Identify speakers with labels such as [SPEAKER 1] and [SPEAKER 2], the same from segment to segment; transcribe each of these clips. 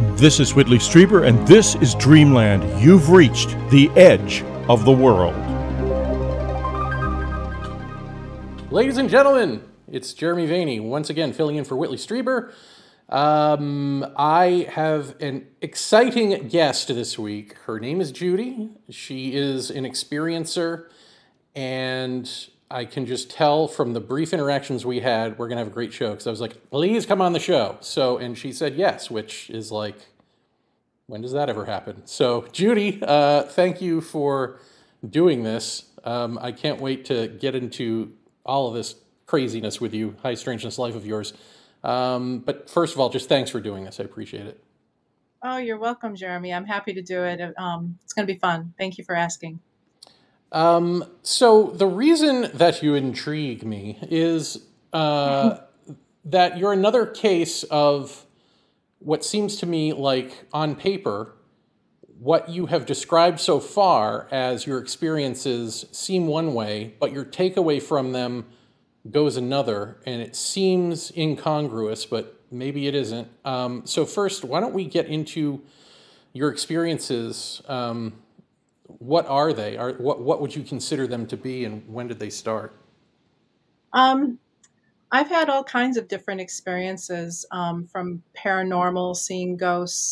[SPEAKER 1] This is Whitley Strieber, and this is Dreamland. You've reached the edge of the world.
[SPEAKER 2] Ladies and gentlemen, it's Jeremy Vaney, once again filling in for Whitley Strieber. I have an exciting guest this week. Her name is Judy. She is an experiencer, and I can just tell from the brief interactions we had, we're going to have a great show. Because I was like, please come on the show. And she said yes, which is like, when does that ever happen? So, Judy, thank you for doing this. I can't wait to get into all of this craziness with you, high strangeness life of yours. But first of all, just thanks for doing this. I appreciate it.
[SPEAKER 3] Oh, you're welcome, Jeremy. I'm happy to do it. It's going to be fun. Thank you for asking.
[SPEAKER 2] So the reason that you intrigue me is that you're another case of what seems to me like, on paper, what you have described so far as your experiences seem one way, but your takeaway from them goes another, and it seems incongruous, but maybe it isn't. So first, why don't we get into your experiences? What are they? What would you consider them to be, and when did they start?
[SPEAKER 3] I've had all kinds of different experiences, from paranormal, seeing ghosts,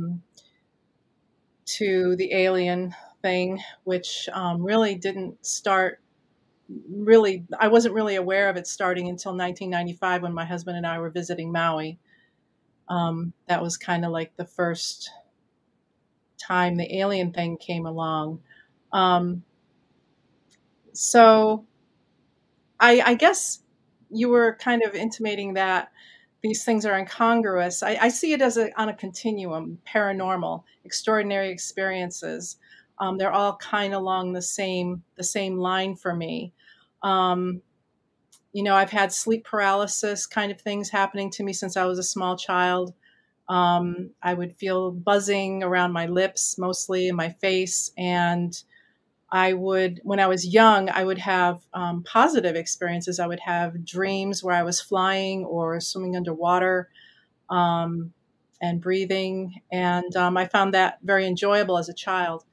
[SPEAKER 3] to the alien thing, which really didn't start. I wasn't really aware of it starting until 1995 when my husband and I were visiting Maui. That was kind of like the first time the alien thing came along. So I guess you were kind of intimating that these things are incongruous. I see it as on a continuum: paranormal, extraordinary experiences. They're all kind of along the same line for me. I've had sleep paralysis kind of things happening to me since I was a small child. I would feel buzzing around my lips, mostly in my face. And when I was young, I would have positive experiences. I would have dreams where I was flying or swimming underwater, and breathing. And I found that very enjoyable as a child.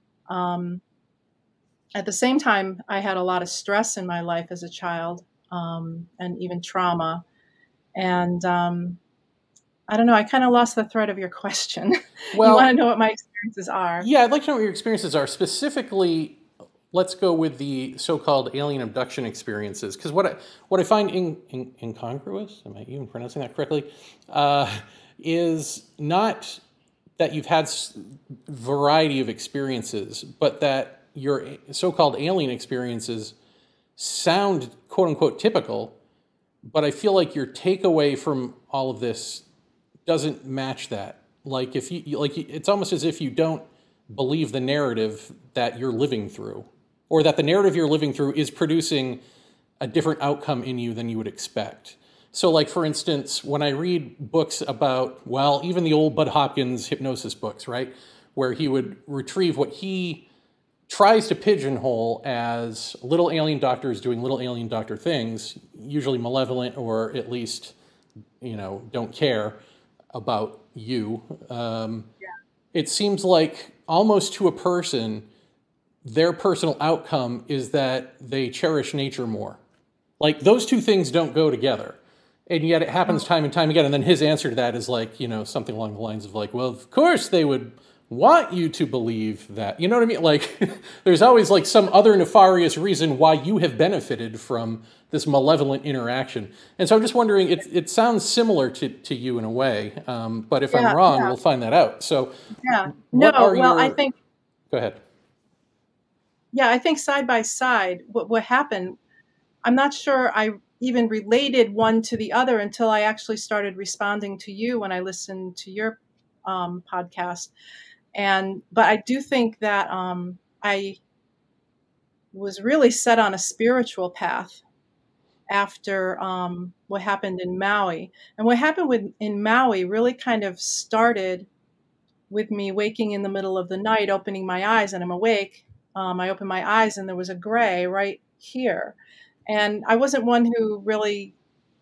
[SPEAKER 3] At the same time, I had a lot of stress in my life as a child, and even trauma. And I don't know, I kind of lost the thread of your question. Well, you want to know what my experiences are?
[SPEAKER 2] Yeah, I'd like to know what your experiences are. Specifically, let's go with the so-called alien abduction experiences. Because what I find incongruous, am I even pronouncing that correctly, is not that you've had variety of experiences, but that your so-called alien experiences sound quote-unquote typical, but I feel like your takeaway from all of this doesn't match that. Like, it's almost as if you don't believe the narrative that you're living through, or that the narrative you're living through is producing a different outcome in you than you would expect. So, like, for instance, when I read books about, well, even the old Bud Hopkins hypnosis books, right, where he would retrieve what he tries to pigeonhole as little alien doctors doing little alien doctor things, usually malevolent, or at least, don't care about you. It seems like almost to a person, their personal outcome is that they cherish nature more. Like, those two things don't go together. And yet it happens time and time again. And then his answer to that is like, something along the lines of like, well, of course they would want you to believe that. You know what I mean? Like, there's always like some other nefarious reason why you have benefited from this malevolent interaction. And so I'm just wondering, it sounds similar to you in a way, but if I'm wrong, we'll find that out. So
[SPEAKER 3] I think...
[SPEAKER 2] Go ahead.
[SPEAKER 3] Yeah, I think side by side, what happened, I'm not sure I even related one to the other until I actually started responding to you when I listened to your podcast. But I do think that I was really set on a spiritual path after what happened in Maui. And what happened in Maui really kind of started with me waking in the middle of the night, opening my eyes, and I'm awake. I opened my eyes and there was a gray right here. And I wasn't one who really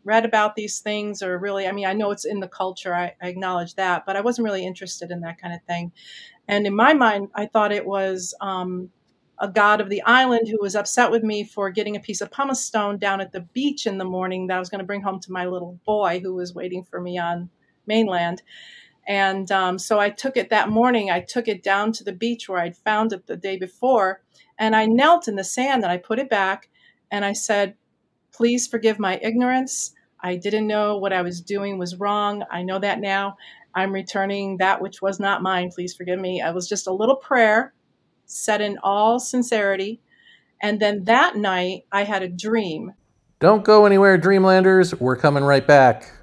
[SPEAKER 3] read about these things, or really, I mean, I know it's in the culture, I acknowledge that, but I wasn't really interested in that kind of thing. And in my mind, I thought it was a god of the island who was upset with me for getting a piece of pumice stone down at the beach in the morning that I was going to bring home to my little boy who was waiting for me on mainland. And so I took it that morning. I took it down to the beach where I'd found it the day before, and I knelt in the sand and I put it back and I said, please forgive my ignorance. I didn't know what I was doing was wrong. I know that now. I'm returning that which was not mine. Please forgive me. It was just a little prayer said in all sincerity. And then that night, I had a dream.
[SPEAKER 2] Don't go anywhere, Dreamlanders. We're coming right back.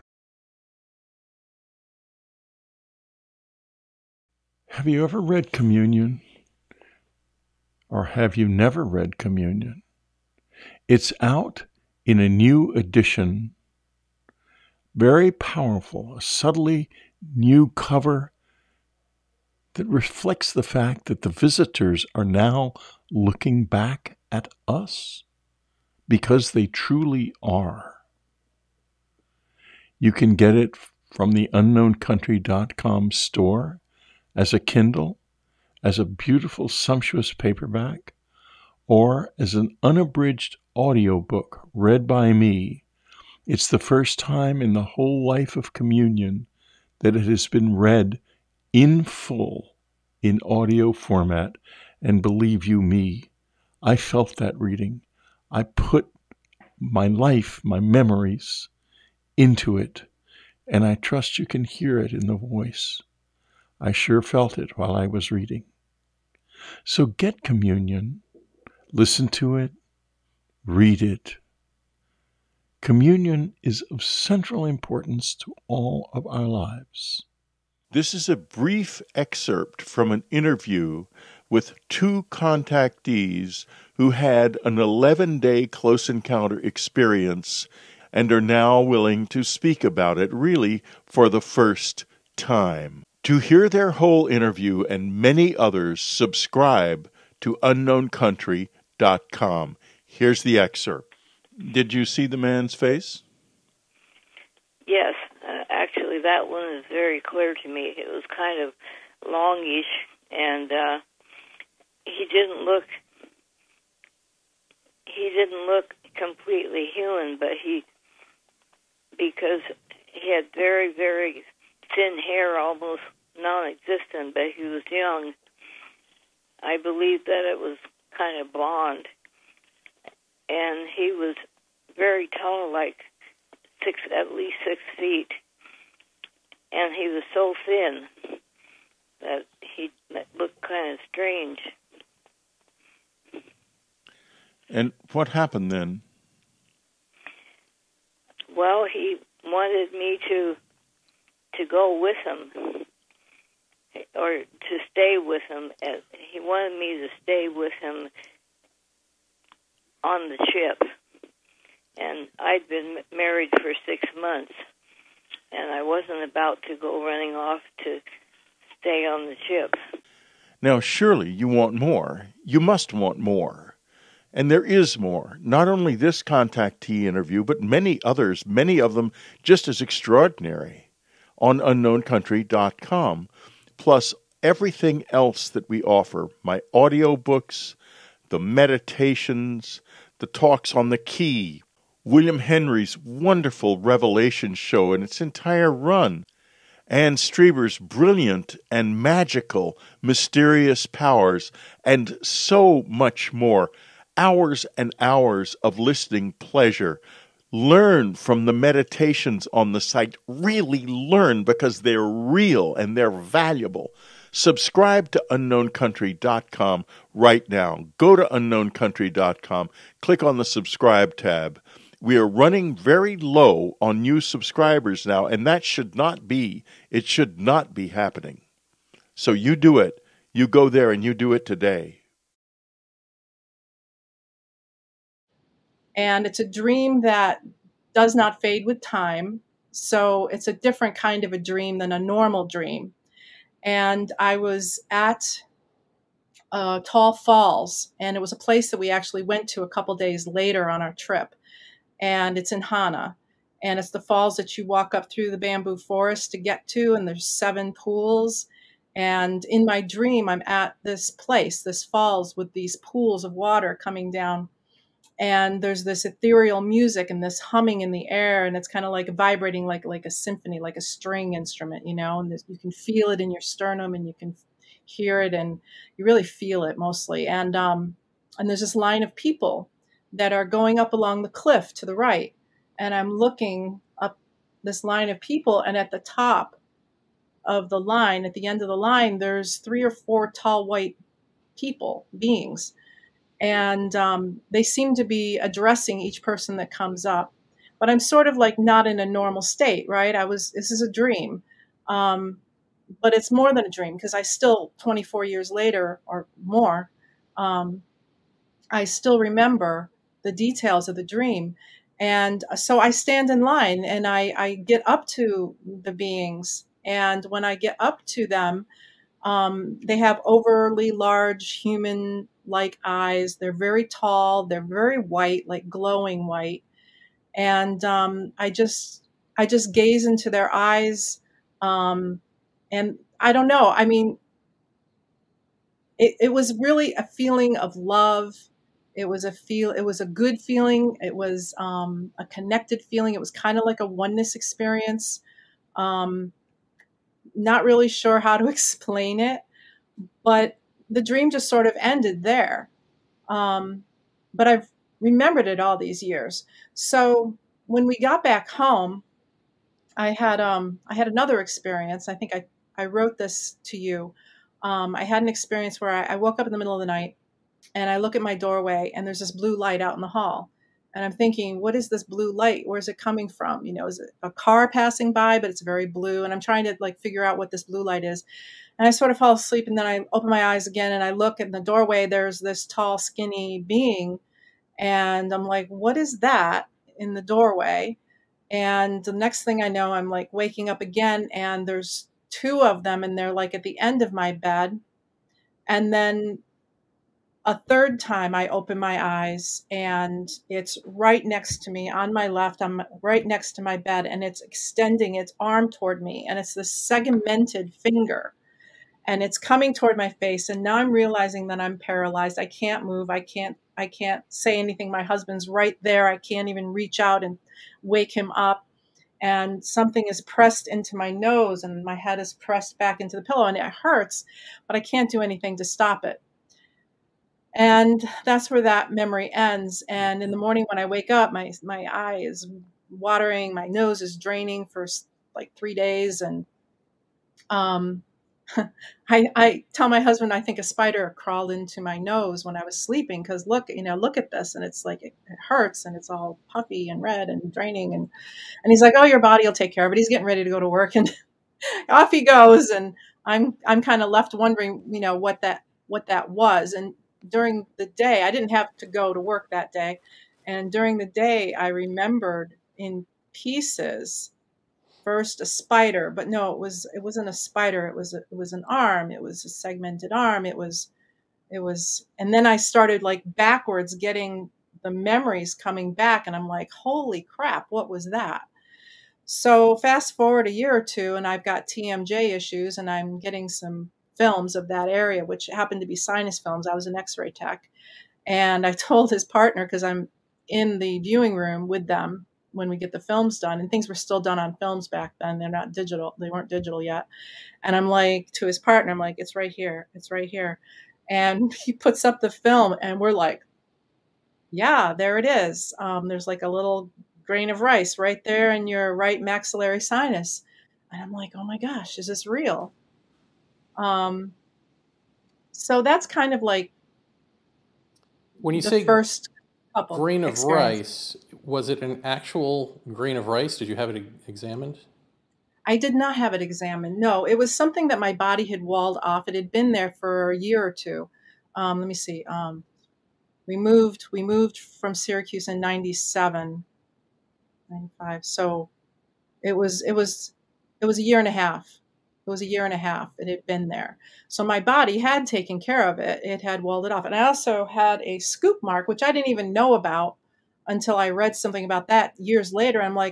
[SPEAKER 1] Have you ever read Communion? Or have you never read Communion? It's out in a new edition. Very powerful, a subtly new cover that reflects the fact that the visitors are now looking back at us, because they truly are. You can get it from the unknowncountry.com store as a Kindle, as a beautiful, sumptuous paperback, or as an unabridged audiobook read by me. It's the first time in the whole life of Communion that it has been read in full in audio format, and believe you me, I felt that reading. I put my life, my memories into it, and I trust you can hear it in the voice. I sure felt it while I was reading. So get Communion, listen to it, read it. Communion is of central importance to all of our lives. This is a brief excerpt from an interview with two contactees who had an 11-day close encounter experience and are now willing to speak about it, really for the first time. To hear their whole interview and many others, subscribe to unknowncountry.com. Here's the excerpt. Did you see the man's face?
[SPEAKER 4] Yes, actually that one is very clear to me. It was kind of longish, and he didn't look completely human, but because he had very, very thin hair, almost non-existent, but he was young. I believe that it was kind of blonde, and he was very tall, like at least 6 feet, and he was so thin that he looked kind of strange.
[SPEAKER 1] And what happened then?
[SPEAKER 4] Well, he wanted me to go with him, or to stay with him. He wanted me to stay with him on the ship. And I'd been married for 6 months, and I wasn't about to go running off to stay on the ship.
[SPEAKER 1] Now, surely you want more. You must want more. And there is more. Not only this contactee interview, but many others, many of them just as extraordinary, on unknowncountry.com, plus everything else that we offer, my audiobooks, the meditations, the talks on the key, William Henry's wonderful Revelation show and its entire run, and Strieber's brilliant and magical mysterious powers, and so much more. Hours and hours of listening pleasure. Learn from the meditations on the site. Really learn, because they're real and they're valuable. Subscribe to unknowncountry.com right now. Go to unknowncountry.com. Click on the subscribe tab. We are running very low on new subscribers now, and that should not be. It should not be happening. So you do it. You go there and you do it today.
[SPEAKER 3] And it's a dream that does not fade with time. So it's a different kind of a dream than a normal dream. And I was at Tall Falls, and it was a place that we actually went to a couple days later on our trip. And it's in Hana. And it's the falls that you walk up through the bamboo forest to get to, and there's 7 pools. And in my dream, I'm at this place, this falls with these pools of water coming down. And there's this ethereal music and this humming in the air, and it's kind of like vibrating like a symphony, like a string instrument, you know, and you can feel it in your sternum, and you can hear it, and you really feel it mostly. And there's this line of people that are going up along the cliff to the right, and I'm looking up this line of people, and at the top of the line, at the end of the line, there's 3 or 4 tall white beings, and they seem to be addressing each person that comes up. But I'm sort of like not in a normal state, right? This is a dream. But it's more than a dream, because I still, 24 years later or more, I still remember the details of the dream. And so I stand in line, and I get up to the beings. And when I get up to them, they have overly large human-like eyes. They're very tall. They're very white, like glowing white. And I just gaze into their eyes. And I don't know. I mean, it was really a feeling of love. It was a good feeling. It was a connected feeling. It was kind of like a oneness experience. Not really sure how to explain it, but the dream just sort of ended there. But I've remembered it all these years. So when we got back home, I had another experience. I think I wrote this to you. I had an experience where I woke up in the middle of the night, and I look at my doorway, and there's this blue light out in the hall. And I'm thinking, what is this blue light? Where's it coming from? You know, is it a car passing by, but it's very blue? And I'm trying to like figure out what this blue light is. And I sort of fall asleep, and then I open my eyes again, and I look in the doorway. There's this tall, skinny being. And I'm like, what is that in the doorway? And the next thing I know, I'm like waking up again, and there's 2 of them, and they're like at the end of my bed. And then a third time I open my eyes, and it's right next to me on my left. I'm right next to my bed, and it's extending its arm toward me, and it's this segmented finger, and it's coming toward my face. And now I'm realizing that I'm paralyzed. I can't move. I can't say anything. My husband's right there. I can't even reach out and wake him up. And something is pressed into my nose, and my head is pressed back into the pillow, and it hurts, but I can't do anything to stop it. And that's where that memory ends. And in the morning when I wake up, my eye is watering, my nose is draining for like 3 days. And I tell my husband, I think a spider crawled into my nose when I was sleeping, because look at this. And it's like, it hurts, and it's all puffy and red and draining. And he's like, oh, your body will take care of it. He's getting ready to go to work, and off he goes. And I'm kind of left wondering, what that was. And during the day, I didn't have to go to work that day. And during the day, I remembered in pieces, first a spider, but no, it wasn't a spider. It was an arm. It was a segmented arm. It was, and then I started like backwards getting the memories coming back, and I'm like, holy crap, what was that? So fast forward a year or 2, and I've got TMJ issues, and I'm getting some films of that area, which happened to be sinus films. I was an x-ray tech. And I told his partner, because I'm in the viewing room with them when we get the films done, and things were still done on films back then. They're not digital. They weren't digital yet. And I'm like, to his partner, I'm like, it's right here. It's right here. And he puts up the film, and we're like, yeah, there it is. There's like a little grain of rice right there in your right maxillary sinus. And I'm like, oh my gosh, is this real? So that's kind of like
[SPEAKER 2] when you
[SPEAKER 3] the
[SPEAKER 2] say
[SPEAKER 3] first couple
[SPEAKER 2] grain of
[SPEAKER 3] experience.
[SPEAKER 2] rice, was it an actual grain of rice? Did you have it examined?
[SPEAKER 3] I did not have it examined. No, it was something that my body had walled off. It had been there for a year or 2. Let me see. We moved from Syracuse in 97, 95. So it was a year and a half. It was a year and a half. It had been there. So my body had taken care of it. It had walled it off. And I also had a scoop mark, which I didn't even know about until I read something about that years later. I'm like,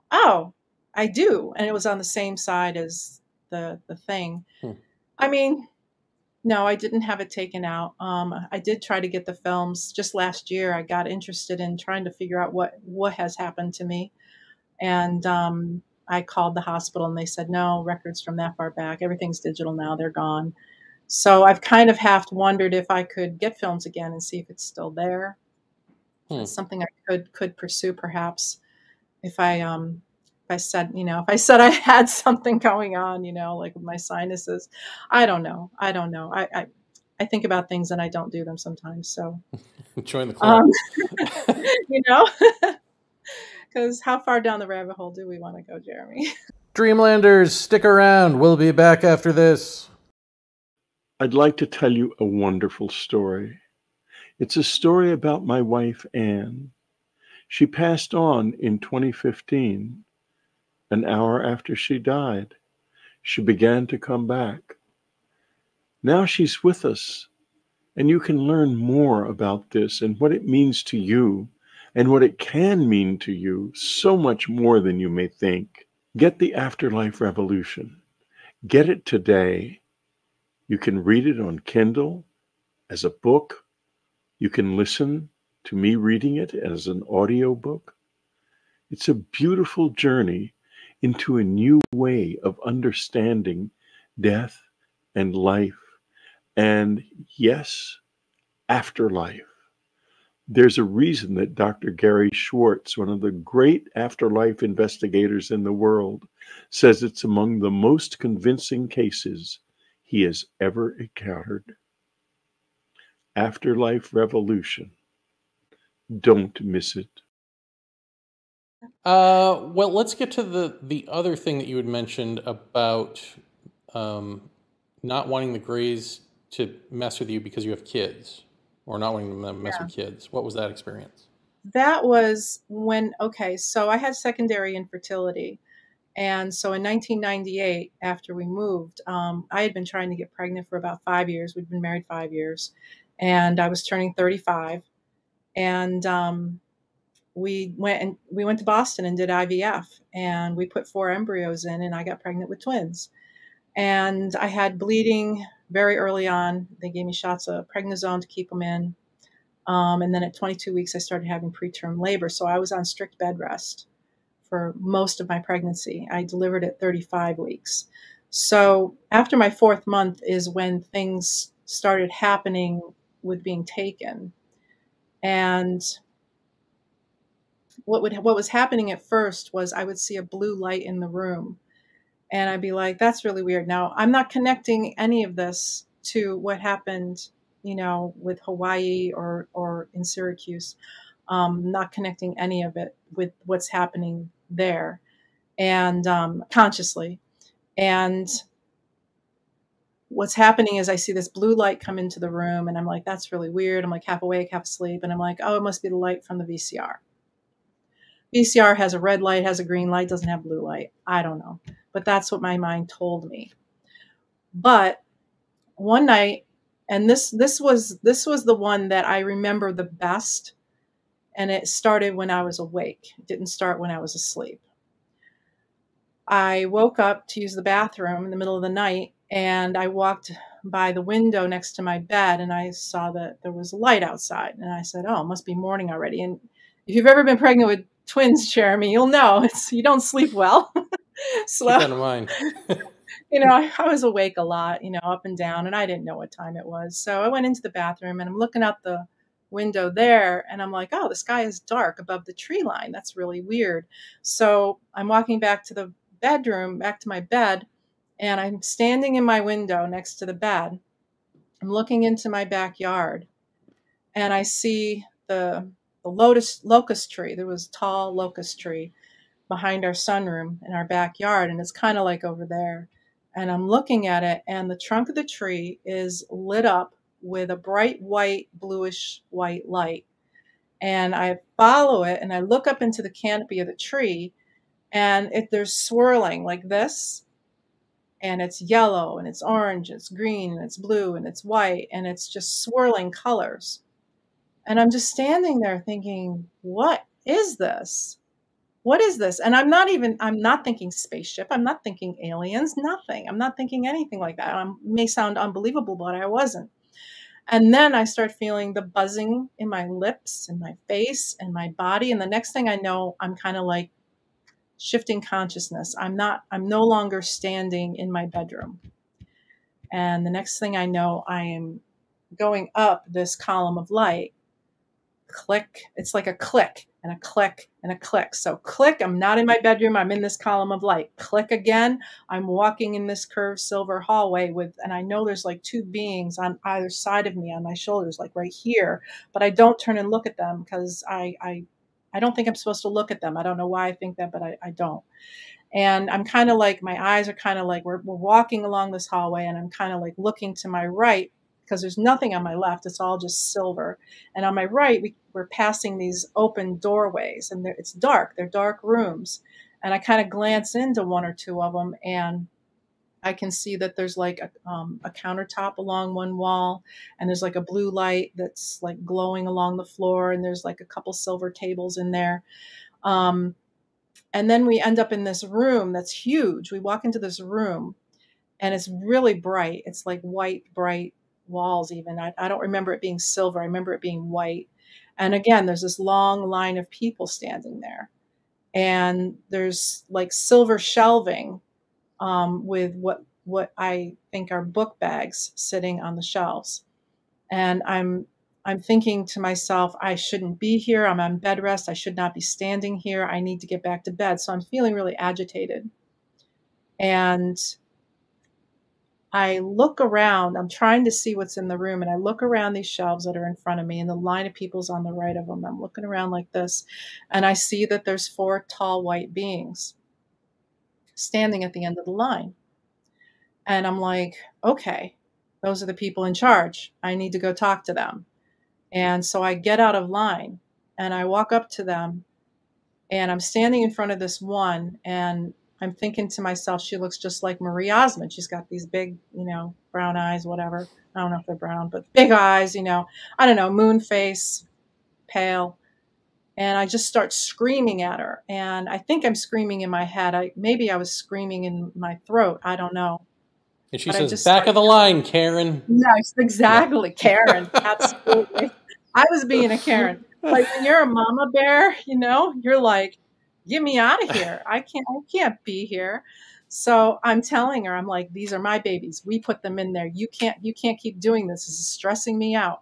[SPEAKER 3] Oh, I do. And it was on the same side as the thing.
[SPEAKER 2] Hmm.
[SPEAKER 3] I mean, no, I didn't have it taken out. I did try to get the films just last year. I got interested in trying to figure out what has happened to me, and I called the hospital and they said no records from that far back. Everything's digital now; they're gone. So I've kind of half wondered if I could get films again and see if it's still there.
[SPEAKER 2] Hmm.
[SPEAKER 3] That's something I could pursue perhaps if I said, if I said I had something going on, like with my sinuses. I don't know. I don't know. I think about things and I don't do them sometimes. So,
[SPEAKER 2] Join the club.
[SPEAKER 3] um, you know, because how far down the rabbit hole do we want to go, Jeremy?
[SPEAKER 2] Dreamlanders, stick around. We'll be back after this.
[SPEAKER 1] I'd like to tell you a wonderful story. It's a story about my wife, Anne. She passed on in 2015. An hour after she died, she began to come back. Now she's with us, and you can learn more about this and what it means to you and what it can mean to you, so much more than you may think. Get the Afterlife Revolution. Get it today. You can read it on Kindle as a book. You can listen to me reading it as an audiobook. It's a beautiful journey into a new way of understanding death and life, and yes, afterlife. There's a reason that Dr. Gary Schwartz, one of the great afterlife investigators in the world, says it's among the most convincing cases he has ever encountered. Afterlife Revolution. Don't miss it.
[SPEAKER 2] Well, let's get to the other thing that you had mentioned about not wanting the Greys to mess with you because you have kids, or not wanting them to mess with kids. What was that experience?
[SPEAKER 3] That was okay, so I had secondary infertility. And so in 1998, after we moved, I had been trying to get pregnant for about 5 years. We'd been married 5 years. And I was turning 35. And we went to Boston and did IVF. And we put 4 embryos in, and I got pregnant with twins. And I had bleeding very early on. They gave me shots of prednisone to keep them in. And then at 22 weeks, I started having preterm labor. So I was on strict bed rest for most of my pregnancy. I delivered at 35 weeks. So after my 4th month is when things started happening with being taken. And what was happening at first was I would see a blue light in the room and I'd be like, that's really weird. Now, I'm not connecting any of this to what happened, with Hawaii or in Syracuse. Not connecting any of it with what's happening there, and consciously. And what's happening is I see this blue light come into the room, and I'm like, that's really weird. I'm like half awake, half asleep, and I'm like, oh, it must be the light from the VCR. VCR has a red light, has a green light, doesn't have blue light. I don't know, but that's what my mind told me. But one night, and this was the one that I remember the best, and it started when I was awake. It didn't start when I was asleep. I woke up to use the bathroom in the middle of the night, and I walked by the window next to my bed, and I saw that there was a light outside. And I said, oh, it must be morning already. And if you've ever been pregnant with twins, Jeremy, you'll know you don't sleep well. So,
[SPEAKER 2] Keep that in mind.
[SPEAKER 3] I was awake a lot, up and down, and I didn't know what time it was. So I went into the bathroom, and I'm looking out the window there, and I'm like, oh, the sky is dark above the tree line. That's really weird. So I'm walking back to the bedroom, back to my bed, and I'm standing in my window next to the bed. I'm looking into my backyard, and I see the locust tree. There was a tall locust tree behind our sunroom in our backyard, and it's kind of like over there. And I'm looking at it, and the trunk of the tree is lit up with a bright white, bluish white light. And I follow it, and I look up into the canopy of the tree, and there's swirling like this, and it's yellow, and it's orange, it's green, and it's blue, and it's white, and it's just swirling colors. And I'm just standing there thinking, what is this? what is this? And I'm not thinking spaceship. I'm not thinking aliens, nothing. I'm not thinking anything like that. May sound unbelievable, but I wasn't. And then I start feeling the buzzing in my lips and my face and my body. And the next thing I know, I'm kind of like shifting consciousness. I'm no longer standing in my bedroom. And the next thing I know, I am going up this column of light. Click. It's like a click and a click and a click. So click, I'm not in my bedroom. I'm in this column of light. Click again. I'm walking in this curved silver hallway and I know there's like two beings on either side of me on my shoulders, like right here, but I don't turn and look at them because I don't think I'm supposed to look at them. I don't know why I think that, but I don't. And I'm kind of like, my eyes are kind of like, we're walking along this hallway and I'm kind of like looking to my right because there's nothing on my left. It's all just silver. And on my right, we're passing these open doorways and it's dark. They're dark rooms. And I kind of glance into one or two of them and I can see that there's like a countertop along one wall and there's like a blue light that's like glowing along the floor. And there's like a couple silver tables in there. And then we end up in this room that's huge. We walk into this room and it's really bright. It's like white, bright walls even. I don't remember it being silver. I remember it being white. And again, there's this long line of people standing there. And there's like silver shelving with what I think are book bags sitting on the shelves. And I'm thinking to myself, I shouldn't be here. I'm on bed rest. I should not be standing here. I need to get back to bed. So I'm feeling really agitated. And I look around. I'm trying to see what's in the room. And I look around these shelves that are in front of me and the line of people's on the right of them. I'm looking around like this. And I see that there's 4 tall white beings standing at the end of the line. And I'm like, okay, those are the people in charge. I need to go talk to them. And so I get out of line and I walk up to them and I'm standing in front of this one and I'm thinking to myself, she looks just like Marie Osmond. She's got these big, brown eyes, whatever. I don't know if they're brown, but big eyes, I don't know, moon face, pale. And I just start screaming at her. And I think I'm screaming in my head. Maybe I was screaming in my throat. I don't know.
[SPEAKER 2] And she says, back of the line, Karen.
[SPEAKER 3] Yes, exactly. Yeah. Karen. Absolutely. I was being a Karen. Like when you're a mama bear, you're like, get me out of here. I can't be here. So I'm telling her, I'm like, these are my babies. We put them in there. You can't keep doing this. This is stressing me out.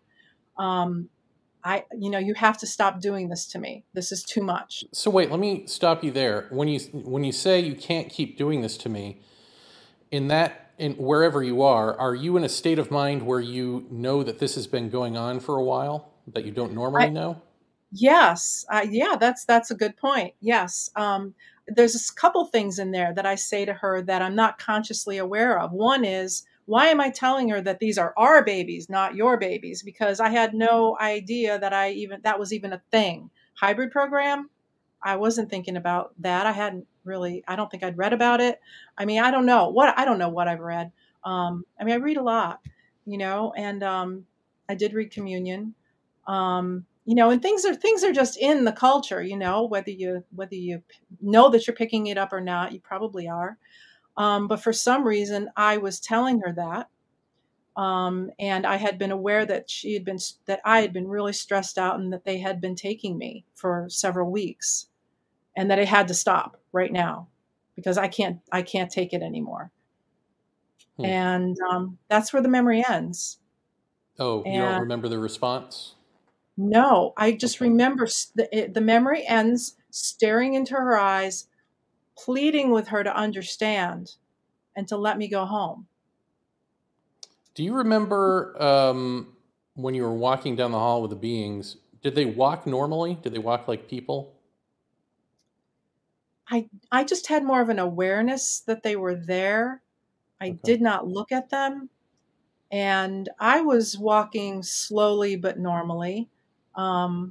[SPEAKER 3] You have to stop doing this to me. This is too much.
[SPEAKER 2] So wait, let me stop you there. When you say you can't keep doing this to me, in wherever you are you in a state of mind where you know that this has been going on for a while, that you don't normally know?
[SPEAKER 3] Yes. Yeah, that's a good point. Yes. There's a couple things in there that I say to her that I'm not consciously aware of. One is, why am I telling her that these are our babies, not your babies? Because I had no idea that was even a thing. Hybrid program? I wasn't thinking about that. I don't think I'd read about it. I mean, I don't know what I've read. I read a lot, and I did read Communion. And things are just in the culture, whether you know that you're picking it up or not, you probably are. But for some reason I was telling her that. And I had been aware that I had been really stressed out and that they had been taking me for several weeks and that it had to stop right now because I can't take it anymore. And that's where the memory ends.
[SPEAKER 2] Oh, you don't remember the response?
[SPEAKER 3] No, I just remember the memory ends staring into her eyes, pleading with her to understand and to let me go home.
[SPEAKER 2] Do you remember when you were walking down the hall with the beings, did they walk normally? Did they walk like people?
[SPEAKER 3] I just had more of an awareness that they were there. I did not look at them. And I was walking slowly but normally. But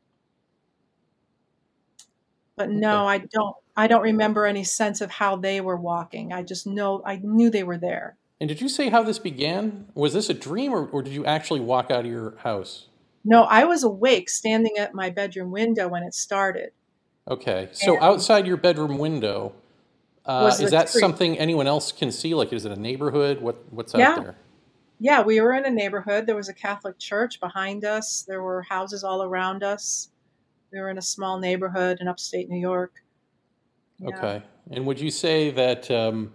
[SPEAKER 3] no, I don't remember any sense of how they were walking. I knew they were there.
[SPEAKER 2] And did you say how this began? Was this a dream or did you actually walk out of your house?
[SPEAKER 3] No, I was awake standing at my bedroom window when it started.
[SPEAKER 2] Okay. So outside your bedroom window,
[SPEAKER 3] Was
[SPEAKER 2] is
[SPEAKER 3] the
[SPEAKER 2] that
[SPEAKER 3] street.
[SPEAKER 2] something anyone else can see? Like, is it a neighborhood? What's out
[SPEAKER 3] Yeah.
[SPEAKER 2] there?
[SPEAKER 3] Yeah, we were in a neighborhood. There was a Catholic church behind us. There were houses all around us. We were in a small neighborhood in upstate New York. Yeah.
[SPEAKER 2] Okay. And would you say that,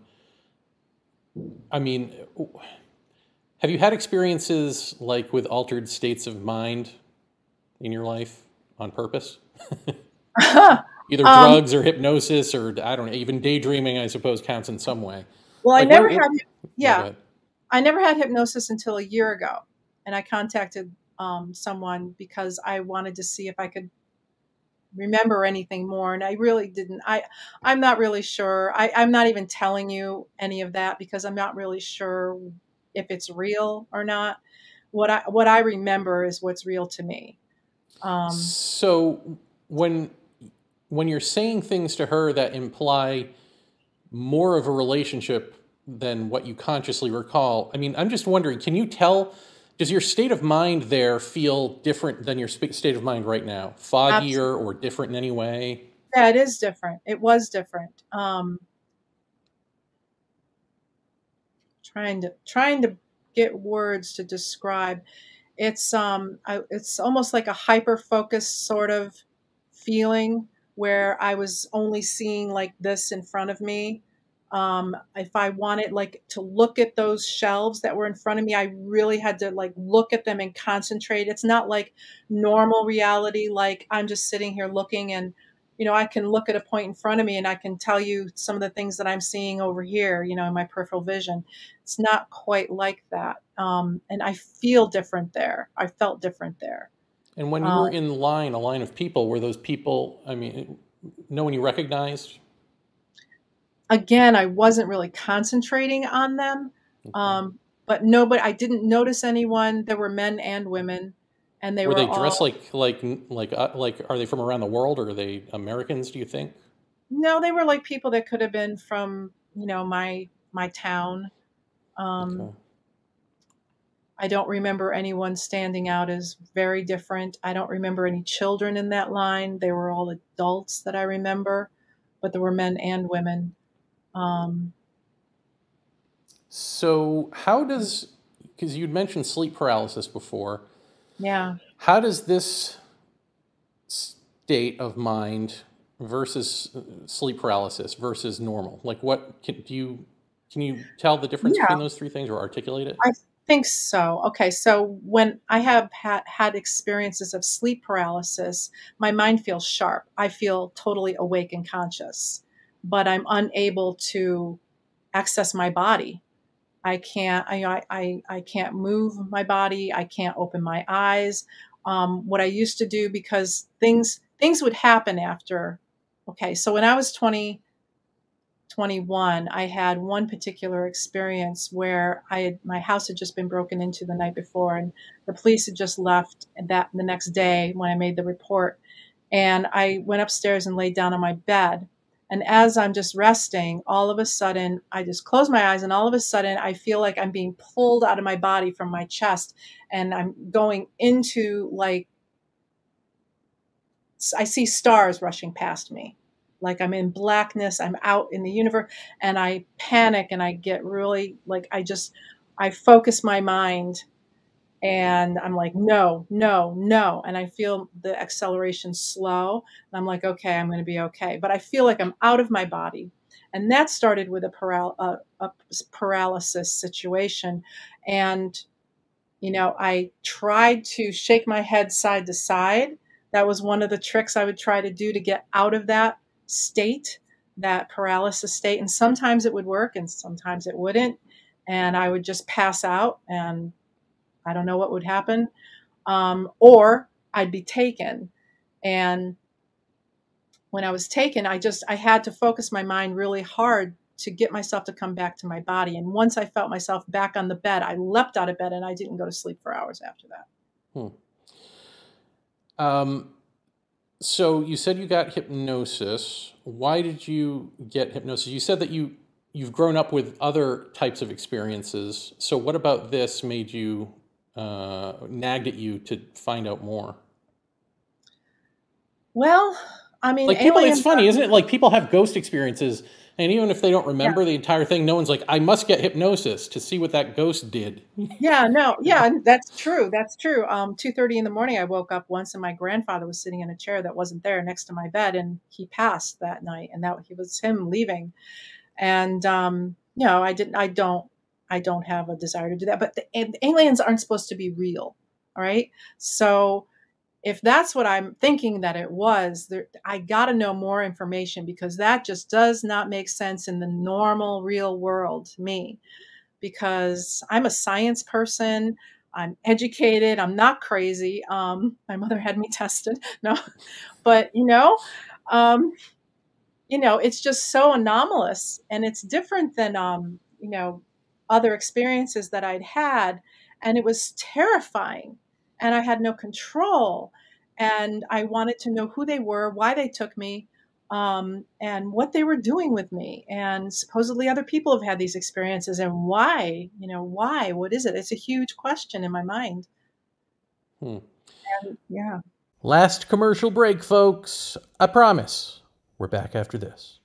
[SPEAKER 2] I mean, have you had experiences like with altered states of mind in your life on purpose? Either
[SPEAKER 3] um,
[SPEAKER 2] drugs or hypnosis or I don't know, even daydreaming, I suppose, counts in some way.
[SPEAKER 3] well, I
[SPEAKER 2] Like
[SPEAKER 3] never
[SPEAKER 2] when
[SPEAKER 3] had,
[SPEAKER 2] it, yeah, go
[SPEAKER 3] yeah,
[SPEAKER 2] ahead.
[SPEAKER 3] I never had hypnosis until a year ago. And I contacted someone because I wanted to see if I could remember anything more. And I really didn't. I'm not really sure. I'm not even telling you any of that because I'm not really sure if it's real or not. What I remember is what's real to me. Um,
[SPEAKER 2] So when you're saying things to her that imply more of a relationship than what you consciously recall, I mean, I'm just wondering, can you tell, does your state of mind there feel different than your state of mind right now? Foggier or different in any way?
[SPEAKER 3] Yeah, it is different. It was different. Trying to get words to describe. It's almost like a hyper focused sort of feeling where I was only seeing like this in front of me. If I wanted like to look at those shelves that were in front of me, I really had to like look at them and concentrate. It's not like normal reality, like I'm just sitting here looking and I can look at a point in front of me and I can tell you some of the things that I'm seeing over here, in my peripheral vision. It's not quite like that. And I feel different there. I felt different there.
[SPEAKER 2] And when you
[SPEAKER 3] Um,
[SPEAKER 2] were in line, a line of people, were those people, I mean, no one you recognized?
[SPEAKER 3] Again, I wasn't really concentrating on them.
[SPEAKER 2] Okay.
[SPEAKER 3] But nobody, I didn't notice anyone. There were men and women, and they
[SPEAKER 2] Were
[SPEAKER 3] were
[SPEAKER 2] they dressed
[SPEAKER 3] all,
[SPEAKER 2] like are they from around the world or are they Americans, do you think?
[SPEAKER 3] no, they were like people that could have been from, my town. Um,
[SPEAKER 2] Okay.
[SPEAKER 3] I don't remember anyone standing out as very different. I don't remember any children in that line. They were all adults that I remember, but there were men and women. Um,
[SPEAKER 2] So how does, because you'd mentioned sleep paralysis before,
[SPEAKER 3] yeah.
[SPEAKER 2] how does this state of mind versus sleep paralysis versus normal, like what can you tell the difference
[SPEAKER 3] Yeah,
[SPEAKER 2] between those three things or articulate it?
[SPEAKER 3] I think so. Okay, so when I have had experiences of sleep paralysis, my mind feels sharp. I feel totally awake and conscious, but I'm unable to access my body. I can't. I can't move my body. I can't open my eyes. What I used to do, because things would happen after. Okay, so when I was 21, I had one particular experience where my house had just been broken into the night before, and the police had just left. And that the next day, when I made the report, and I went upstairs and laid down on my bed. And as I'm just resting, all of a sudden, I just close my eyes, and all of a sudden, I feel like I'm being pulled out of my body from my chest, and I'm going into like I see stars rushing past me. Like I'm in blackness, I'm out in the universe, and I panic and I get really like I focus my mind and I'm like, no, no, no. And I feel the acceleration slow. And I'm like, okay, I'm going to be okay. But I feel like I'm out of my body. And that started with a paralysis situation. And I tried to shake my head side to side. That was one of the tricks I would try to do to get out of that state, that paralysis state. And sometimes it would work and sometimes it wouldn't. And I would just pass out and I don't know what would happen. Or I'd be taken. And when I was taken, I had to focus my mind really hard to get myself to come back to my body. And once I felt myself back on the bed, I leapt out of bed and I didn't go to sleep for hours after that.
[SPEAKER 2] Hmm. Um, so you said you got hypnosis. Why did you get hypnosis? You said that you've grown up with other types of experiences. So what about this made you nagged at you to find out more?
[SPEAKER 3] Well, I mean,
[SPEAKER 2] Like people, it's
[SPEAKER 3] aliens
[SPEAKER 2] funny,
[SPEAKER 3] are,
[SPEAKER 2] isn't it? Like people have ghost experiences, and even if they don't
[SPEAKER 3] yeah.
[SPEAKER 2] remember the entire thing, no one's like, I must get hypnosis to see what that ghost did.
[SPEAKER 3] Yeah, no, yeah, that's true. That's true. 2:30 in the morning, I woke up once, and my grandfather was sitting in a chair that wasn't there next to my bed, and he passed that night, and that he was him leaving. And I don't have a desire to do that. But the aliens aren't supposed to be real, all right? So if that's what I'm thinking that it was, I got to know more information because that just does not make sense in the normal real world to me. Because I'm a science person. I'm educated. I'm not crazy. My mother had me tested. No, but um, it's just so anomalous, and it's different than other experiences that I'd had, and it was terrifying, and I had no control, and I wanted to know who they were, why they took me, and what they were doing with me. And supposedly other people have had these experiences, and why? Why? What is it? It's a huge question in my mind.
[SPEAKER 2] Hmm.
[SPEAKER 3] And yeah.
[SPEAKER 2] Last commercial break, folks. I promise. We're back after this.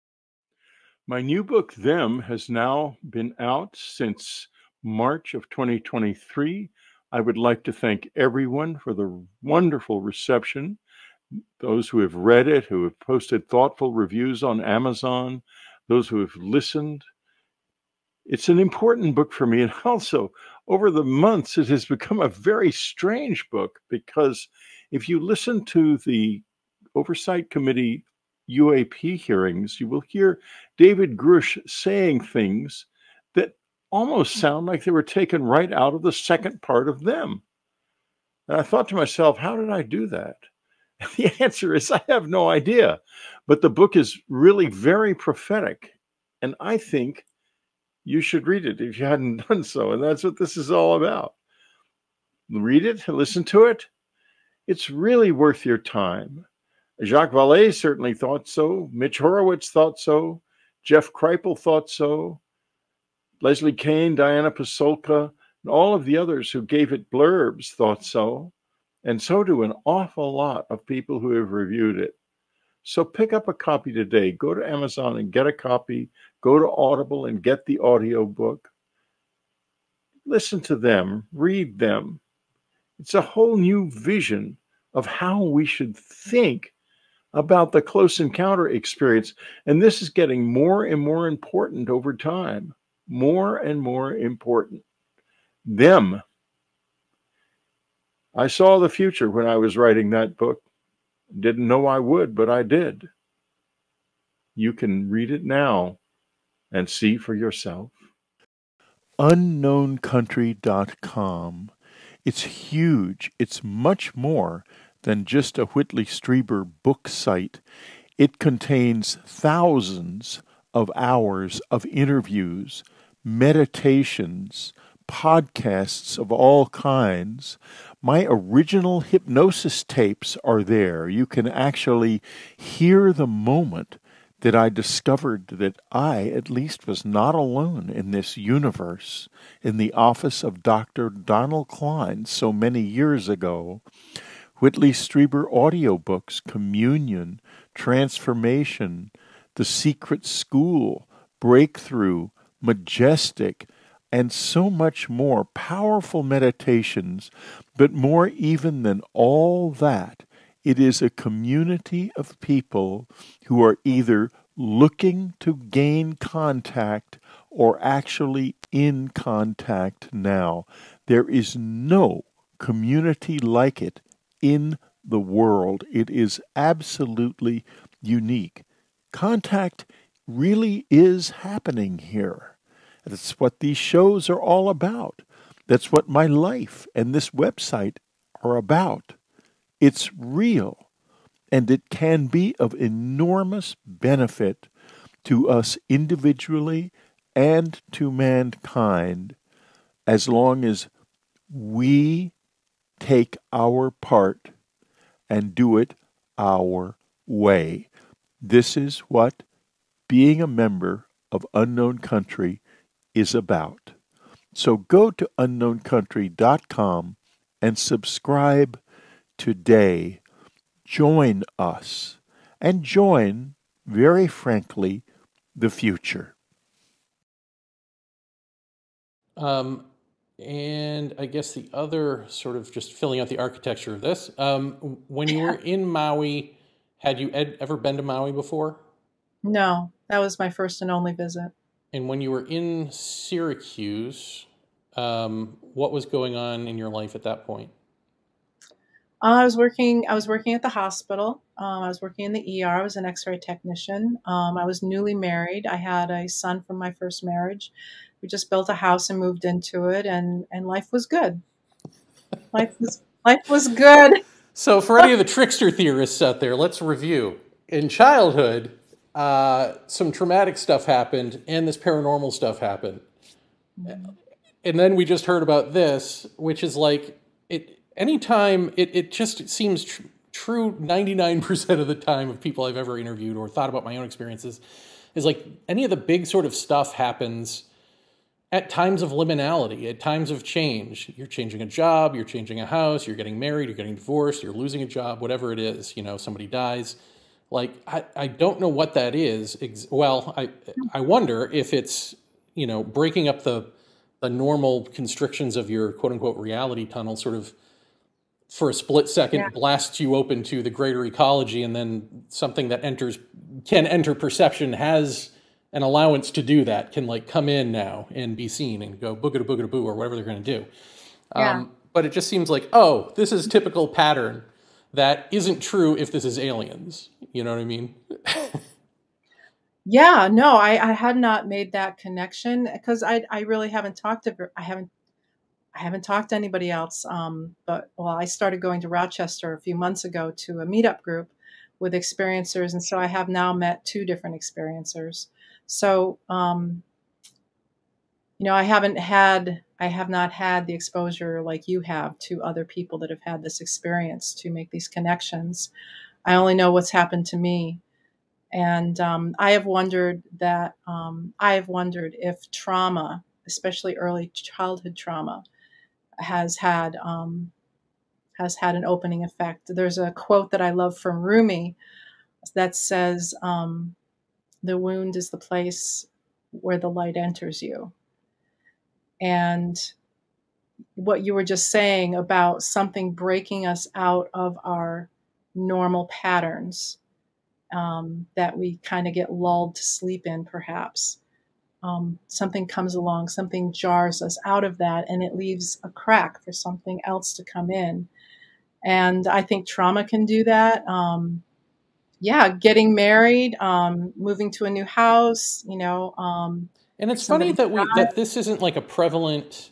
[SPEAKER 1] My new book, Them, has now been out since March of 2023. I would like to thank everyone for the wonderful reception, those who have read it, who have posted thoughtful reviews on Amazon, those who have listened. It's an important book for me. And also, over the months, it has become a very strange book because if you listen to the Oversight Committee UAP hearings, you will hear David Grush saying things that almost sound like they were taken right out of the second part of Them. And I thought to myself, how did I do that? And the answer is, I have no idea. But the book is really very prophetic. And I think you should read it if you hadn't done so. And that's what this is all about. Read it, listen to it. It's really worth your time. Jacques Vallée certainly thought so. Mitch Horowitz thought so. Jeff Kripal thought so. Leslie Kane, Diana Pasolka, and all of the others who gave it blurbs thought so. And so do an awful lot of people who have reviewed it. So pick up a copy today. Go to Amazon and get a copy. Go to Audible and get the audiobook. Listen to them. Read them. It's a whole new vision of how we should think about the close encounter experience. And this is getting more and more important over time. More and more important. Them. I saw the future when I was writing that book. Didn't know I would, but I did. You can read it now and see for yourself. UnknownCountry.com. It's huge. It's much more than just a Whitley Strieber book site. It contains thousands of hours of interviews, meditations, podcasts of all kinds. My original hypnosis tapes are there. You can actually hear the moment that I discovered that I, at least, was not alone in this universe in the office of Dr. Donald Klein so many years ago. Whitley Strieber audiobooks, Communion, Transformation, The Secret School, Breakthrough, Majestic, and so much more. Powerful meditations, but more even than all that, it is a community of people who are either looking to gain contact or actually in contact now. There is no community like it in the world. It is absolutely unique. Contact really is happening here. That's what these shows are all about. That's what my life and this website are about. It's real, and it can be of enormous benefit to us individually and to mankind as long as we take our part and do it our way. This is what being a member of Unknown Country is about. So go to unknowncountry.com and subscribe today. Join us and join, very frankly, the future.
[SPEAKER 2] And I guess the other sort of just filling out the architecture of this, when you were in Maui, had you ever been to Maui before?
[SPEAKER 3] No, that was my first and only visit.
[SPEAKER 2] And when you were in Syracuse, what was going on in your life at that point?
[SPEAKER 3] I was working. I was working at the hospital. I was working in the ER. I was an X-ray technician. I was newly married. I had a son from my first marriage. We just built a house and moved into it, and life was good. Life was good.
[SPEAKER 2] So, for any of the trickster theorists out there, let's review. In childhood, some traumatic stuff happened, and this paranormal stuff happened. And then we just heard about this, which is like it. Anytime it just seems true 99% of the time of people I've ever interviewed or thought about my own experiences is like any of the big sort of stuff happens at times of liminality, at times of change. You're changing a job, you're changing a house, you're getting married, you're getting divorced, you're losing a job, whatever it is, somebody dies. Like, I don't know what that is. Well, I wonder if it's, breaking up the normal constrictions of your quote unquote reality tunnel sort of for a split second blasts you open to the greater ecology, and then something that can enter perception has an allowance to do that, can like come in now and be seen and go boogada boogada boo or whatever they're going to do. But it just seems like, oh, this is typical pattern that isn't true if this is aliens. You know what I mean?
[SPEAKER 3] Yeah, no, I had not made that connection because I really haven't talked to her. I haven't talked to anybody else. But I started going to Rochester a few months ago to a meetup group with experiencers, and so I have now met 2 different experiencers. So, I have not had the exposure like you have to other people that have had this experience to make these connections. I only know what's happened to me. And I have wondered if trauma, especially early childhood trauma, has had an opening effect. There's a quote that I love from Rumi that says, "The wound is the place where the light enters you." And what you were just saying about something breaking us out of our normal patterns, that we kind of get lulled to sleep in, perhaps. Something comes along, something jars us out of that, and it leaves a crack for something else to come in. And I think trauma can do that. Getting married, moving to a new house,
[SPEAKER 2] and it's funny that this isn't like a prevalent,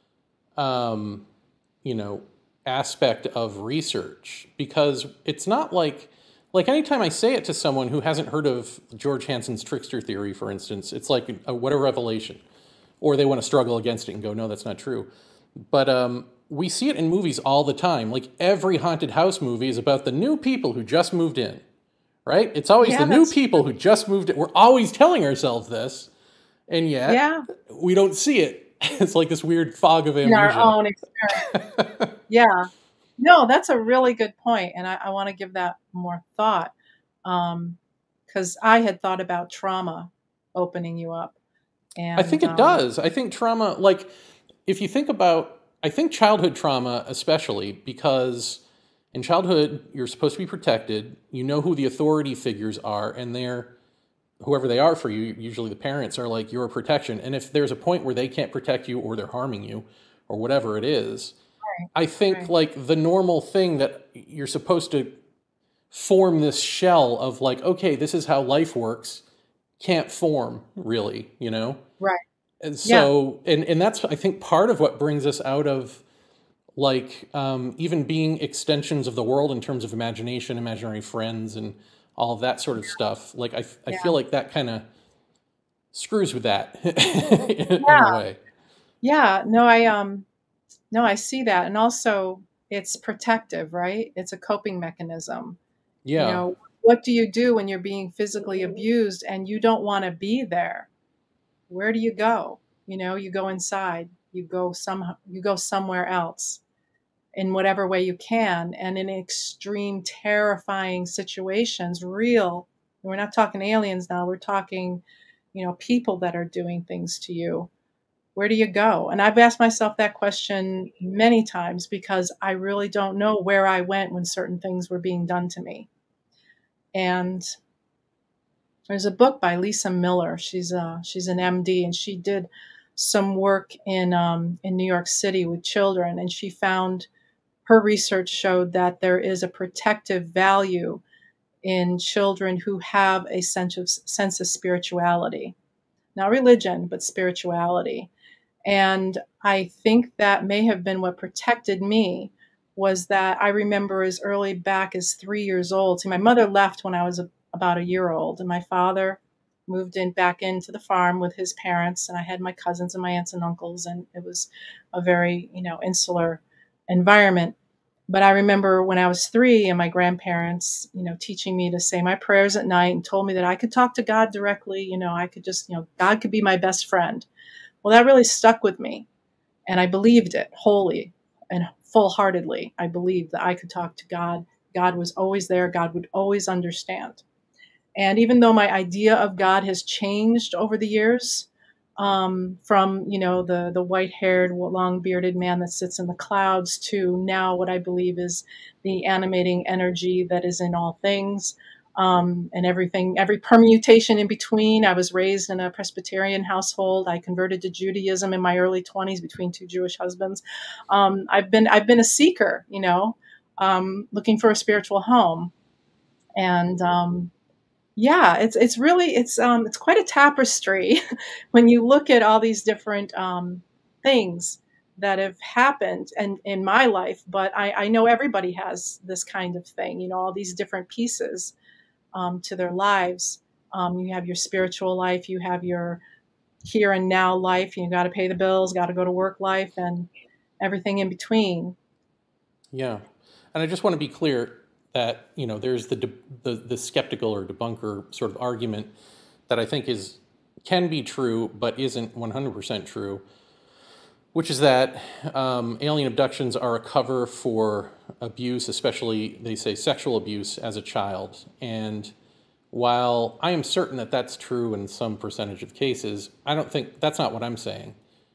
[SPEAKER 2] aspect of research, because it's not like anytime I say it to someone who hasn't heard of George Hansen's trickster theory, for instance, it's like what a revelation, or they want to struggle against it and go, no, that's not true. But we see it in movies all the time. Like every haunted house movie is about the new people who just moved in, right? It's always the new people who just moved in. We're always telling ourselves this, and yet we don't see it. It's like this weird fog of amnesia.
[SPEAKER 3] In our own experience. Yeah. No, that's a really good point, and I want to give that more thought, because I had thought about trauma opening you up. And
[SPEAKER 2] I think it does. I think trauma, like if you think about, I think childhood trauma especially, because in childhood you're supposed to be protected. You know who the authority figures are, and whoever they are for you, usually the parents, are like your protection. And if there's a point where they can't protect you, or they're harming you, or whatever it is, I think like the normal thing that you're supposed to form this shell of like, okay, this is how life works, can't form really,
[SPEAKER 3] Right.
[SPEAKER 2] And so, and that's, I think, part of what brings us out of like, even being extensions of the world in terms of imagination, imaginary friends, and all of that sort of stuff. Like, I feel like that kind of screws with that in a way.
[SPEAKER 3] Yeah, no, I see that. And also it's protective, right? It's a coping mechanism.
[SPEAKER 2] Yeah.
[SPEAKER 3] What do you do when you're being physically abused and you don't want to be there? Where do you go? You go inside, you go somewhere else. in whatever way you can, and in extreme, terrifying situations, real. We're not talking aliens now. We're talking, people that are doing things to you. Where do you go? And I've asked myself that question many times because I really don't know where I went when certain things were being done to me. And there's a book by Lisa Miller. She's an MD, and she did some work in New York City with children, and she found her research showed that there is a protective value in children who have a sense of spirituality, not religion, but spirituality. And I think that may have been what protected me, was that I remember as early back as 3 years old. See, my mother left when I was about a year old, and my father moved back into the farm with his parents, and I had my cousins and my aunts and uncles, and it was a very, insular environment. But I remember when I was 3 and my grandparents, teaching me to say my prayers at night and told me that I could talk to God directly. I could just, God could be my best friend. Well, that really stuck with me, and I believed it wholly and full-heartedly. I believed that I could talk to God. God was always there. God would always understand. And even though my idea of God has changed over the years, from, the white-haired, long-bearded man that sits in the clouds to now what I believe is the animating energy that is in all things, and everything, every permutation in between. I was raised in a Presbyterian household. I converted to Judaism in my early 20s between 2 Jewish husbands. I've been a seeker, looking for a spiritual home. And yeah, it's really it's quite a tapestry when you look at all these different things that have happened and in my life. But I know everybody has this kind of thing, all these different pieces to their lives. You have your spiritual life, you have your here and now life. You got to pay the bills, got to go to work life, and everything in between.
[SPEAKER 2] Yeah, and I just want to be clear that there's the skeptical or debunker sort of argument that I think can be true but isn't 100% true, which is that alien abductions are a cover for abuse, especially they say sexual abuse as a child. And while I am certain that that's true in some percentage of cases, I don't think that's not what I'm saying.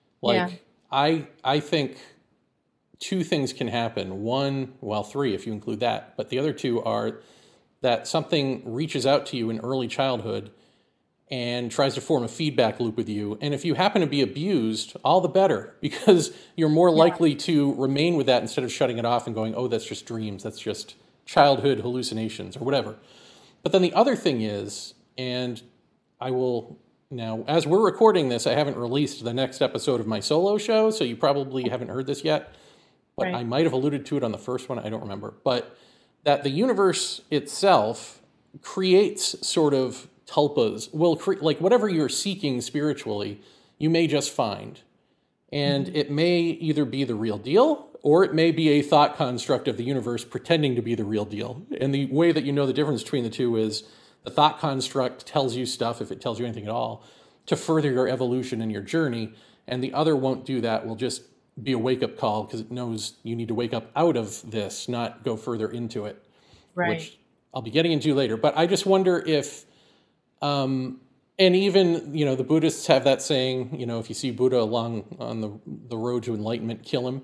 [SPEAKER 2] I think two things can happen. One, well, three if you include that, but the other two are that something reaches out to you in early childhood and tries to form a feedback loop with you. And if you happen to be abused, all the better, because you're more likely to remain with that instead of shutting it off and going, oh, that's just dreams, that's just childhood hallucinations or whatever. But then the other thing is, and I will now, as we're recording this, I haven't released the next episode of my solo show, so you probably haven't heard this yet. But I might have alluded to it on the first one, I don't remember. But that the universe itself creates sort of tulpas, like whatever you're seeking spiritually, you may just find. And it may either be the real deal, or it may be a thought construct of the universe pretending to be the real deal. And the way that you know the difference between the two is the thought construct tells you stuff, if it tells you anything at all, to further your evolution and your journey. And the other won't do that, will just be a wake-up call because it knows you need to wake up out of this, not go further into it, which I'll be getting into later. But I just wonder if, and even, the Buddhists have that saying, if you see Buddha on the road to enlightenment, kill him.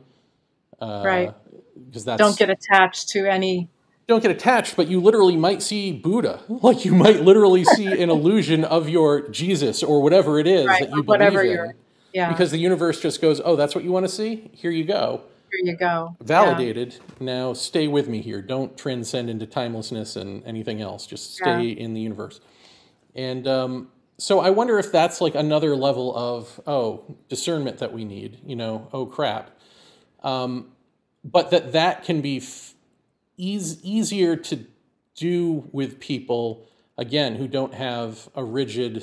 [SPEAKER 2] Because
[SPEAKER 3] don't get attached to any.
[SPEAKER 2] Don't get attached, but you literally might see Buddha. Like you might literally see an illusion of your Jesus or whatever it is that you believe in. Yeah. Because the universe just goes, oh, that's what you want to see? Here you go.
[SPEAKER 3] Here you go.
[SPEAKER 2] Validated. Yeah. Now stay with me here. Don't transcend into timelessness and anything else. Just stay in the universe. And so I wonder if that's like another level of, discernment that we need, oh, crap. But that can be easier to do with people, again, who don't have a rigid,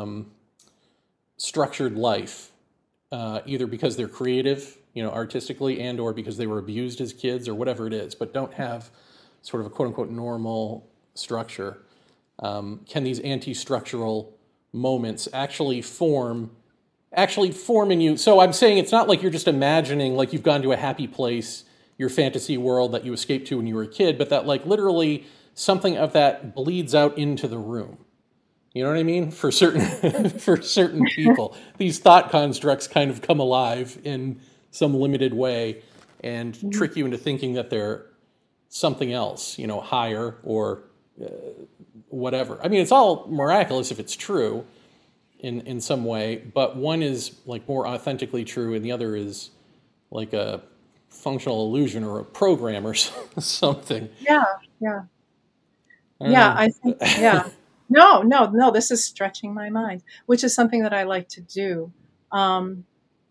[SPEAKER 2] structured life, either because they're creative, artistically, and or because they were abused as kids or whatever it is, but don't have sort of a quote-unquote normal structure. Can these anti-structural moments actually form in you? So I'm saying it's not like you're just imagining like you've gone to a happy place your fantasy world that you escaped to when you were a kid, but that like literally something of that bleeds out into the room. You know what I mean? For certain for certain people, these thought constructs kind of come alive in some limited way and trick you into thinking that they're something else, higher or whatever. I mean, it's all miraculous if it's true in some way, but one is like more authentically true and the other is like a functional illusion or a program or something.
[SPEAKER 3] Yeah, yeah. I think, yeah. No, this is stretching my mind, which is something that I like to do.
[SPEAKER 2] But